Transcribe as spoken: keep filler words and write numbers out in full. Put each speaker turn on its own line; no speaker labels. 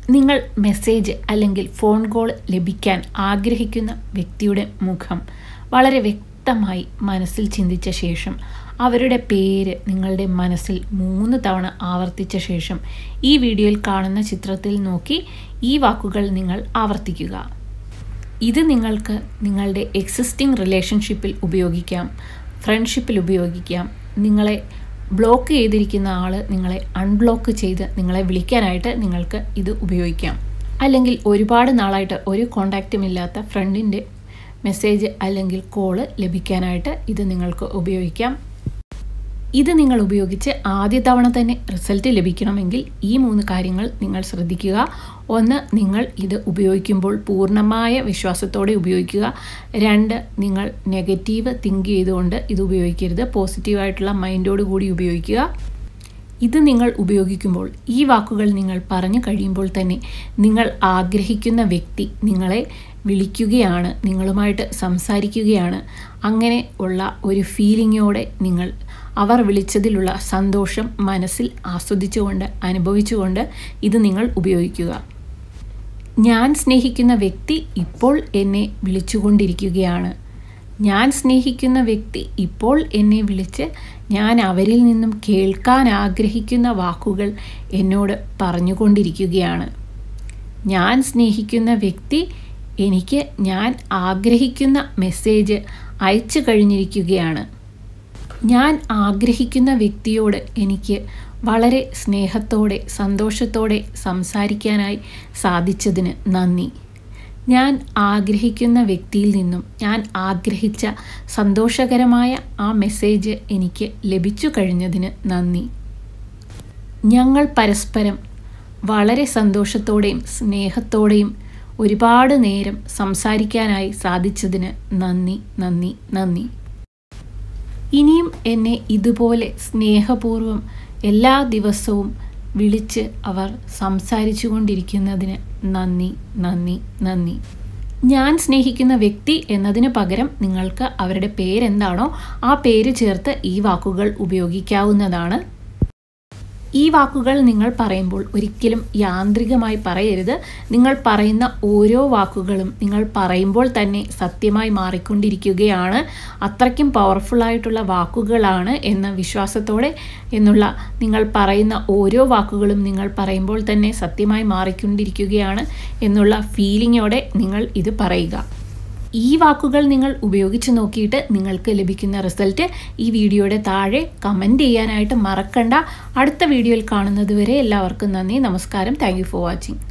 നിങ്ങൾ മെസ്സേജ് അല്ലെങ്കിൽ phone call ലഭിക്കാൻ ആഗ്രഹിക്കുന്ന വ്യക്തിയുടെ മുഖം വളരെ വ്യക്തമായി മനസ്സിൽ ചിന്തിച്ച ശേഷം അവരുടെ പേര് നിങ്ങളുടെ മനസ്സിൽ മൂന്ന് തവണ ആവർത്തിച്ച ശേഷം ഈ വീഡിയോയിൽ കാണുന്ന ചിത്രത്തിൽ നോക്കി ഈ വാക്കുകൾ നിങ്ങൾ ആവർത്തിക്കുക. ഇത് നിങ്ങൾക്ക് നിങ്ങളുടെ എക്സിസ്റ്റിംഗ് റിലേഷൻഷിപ്പിൽ ഉപയോഗിക്കാം, ഫ്രണ്ട്ഷിപ്പിൽ ഉപയോഗിക്കാം. നിങ്ങളെ ബ്ലോക്ക് ചെയ്തിരിക്കുന്ന ആൾ നിങ്ങളെ അൺബ്ലോക്ക് ചെയ്ത് നിങ്ങളെ വിളിക്കാനായിട്ട് നിങ്ങൾക്ക് ഇത് ഉപയോഗിക്കാം. അല്ലെങ്കിൽ ഒരുപാട് നാളായിട്ട് ഒരു കോണ്ടാക്റ്റും ഇല്ലാത്ത ഫ്രണ്ടിൻ്റെ മെസ്സേജ് അല്ലെങ്കിൽ കോള് ലഭിക്കാനായിട്ട് ഇത് നിങ്ങൾക്ക് ഉപയോഗിക്കാം. ഇത് നിങ്ങൾ ഉപയോഗിച്ച് ആദ്യ തവണ തന്നെ റിസൾട്ട് ലഭിക്കണമെങ്കിൽ ഈ മൂന്ന് കാര്യങ്ങൾ നിങ്ങൾ ശ്രദ്ധിക്കുക. ഒന്ന്, നിങ്ങൾ ഇത് ഉപയോഗിക്കുമ്പോൾ പൂർണ്ണമായ വിശ്വാസത്തോടെ ഉപയോഗിക്കുക. രണ്ട്, നിങ്ങൾ നെഗറ്റീവ് തിങ്ക് ചെയ്തുകൊണ്ട് ഇത് ഉപയോഗിക്കരുത്, പോസിറ്റീവായിട്ടുള്ള മൈൻഡോട് കൂടി ഉപയോഗിക്കുക. ഇത് നിങ്ങൾ ഉപയോഗിക്കുമ്പോൾ ഈ വാക്കുകൾ നിങ്ങൾ പറഞ്ഞു കഴിയുമ്പോൾ തന്നെ നിങ്ങൾ ആഗ്രഹിക്കുന്ന വ്യക്തി നിങ്ങളെ വിളിക്കുകയാണ്, നിങ്ങളുമായിട്ട് സംസാരിക്കുകയാണ്. അങ്ങനെ ഉള്ള ഒരു ഫീലിങ്ങോടെ നിങ്ങൾ അവർ വിളിച്ചതിലുള്ള സന്തോഷം മനസ്സിൽ ആസ്വദിച്ചുകൊണ്ട് അനുഭവിച്ചുകൊണ്ട് ഇത് നിങ്ങൾ ഉപയോഗിക്കുക. ഞാൻ സ്നേഹിക്കുന്ന വ്യക്തി ഇപ്പോൾ എന്നെ വിളിച്ചുകൊണ്ടിരിക്കുകയാണ്. ഞാൻ സ്നേഹിക്കുന്ന വ്യക്തി ഇപ്പോൾ എന്നെ വിളിച്ച് ഞാൻ അവരിൽ നിന്നും കേൾക്കാൻ ആഗ്രഹിക്കുന്ന വാക്കുകൾ എന്നോട് പറഞ്ഞുകൊണ്ടിരിക്കുകയാണ്. ഞാൻ സ്നേഹിക്കുന്ന വ്യക്തി എനിക്ക് ഞാൻ ആഗ്രഹിക്കുന്ന മെസ്സേജ് അയച്ചു കഴിഞ്ഞിരിക്കുകയാണ്. ഞാൻ ആഗ്രഹിക്കുന്ന വ്യക്തിയോട് എനിക്ക് വളരെ സ്നേഹത്തോടെ സന്തോഷത്തോടെ സംസാരിക്കാനായി സാധിച്ചതിന് നന്ദി. ഞാൻ ആഗ്രഹിക്കുന്ന വ്യക്തിയിൽ നിന്നും ഞാൻ ആഗ്രഹിച്ച സന്തോഷകരമായ ആ മെസ്സേജ് എനിക്ക് ലഭിച്ചു കഴിഞ്ഞതിന് നന്ദി. ഞങ്ങൾ പരസ്പരം വളരെ സന്തോഷത്തോടെയും സ്നേഹത്തോടെയും ഒരുപാട് നേരം സംസാരിക്കാനായി സാധിച്ചതിന് നന്ദി നന്ദി നന്ദി. ഇനിയും എന്നെ ഇതുപോലെ സ്നേഹപൂർവ്വം എല്ലാ ദിവസവും വിളിച്ച് അവർ സംസാരിച്ചു കൊണ്ടിരിക്കുന്നതിന് നന്ദി നന്ദി നന്ദി. ഞാൻ സ്നേഹിക്കുന്ന വ്യക്തി എന്നതിന് പകരം നിങ്ങൾക്ക് അവരുടെ പേരെന്താണോ ആ പേര് ചേർത്ത് ഈ വാക്കുകൾ ഉപയോഗിക്കാവുന്നതാണ്. ഈ വാക്കുകൾ നിങ്ങൾ പറയുമ്പോൾ ഒരിക്കലും യാന്ത്രികമായി പറയരുത്. നിങ്ങൾ പറയുന്ന ഓരോ വാക്കുകളും നിങ്ങൾ പറയുമ്പോൾ തന്നെ സത്യമായി മാറിക്കൊണ്ടിരിക്കുകയാണ്. അത്രയ്ക്കും പവർഫുള്ളായിട്ടുള്ള വാക്കുകളാണ് എന്ന വിശ്വാസത്തോടെ എന്നുള്ള നിങ്ങൾ പറയുന്ന ഓരോ വാക്കുകളും നിങ്ങൾ പറയുമ്പോൾ തന്നെ സത്യമായി മാറിക്കൊണ്ടിരിക്കുകയാണ് എന്നുള്ള ഫീലിങ്ങോടെ നിങ്ങൾ ഇത് പറയുക. ഈ വാക്കുകൾ നിങ്ങൾ ഉപയോഗിച്ച് നോക്കിയിട്ട് നിങ്ങൾക്ക് ലഭിക്കുന്ന റിസൾട്ട് ഈ വീഡിയോയുടെ താഴെ കമൻറ്റ് ചെയ്യാനായിട്ട് മറക്കണ്ട. അടുത്ത വീഡിയോയിൽ കാണുന്നത് വരെ എല്ലാവർക്കും നന്ദി, നമസ്കാരം. Thank you for watching.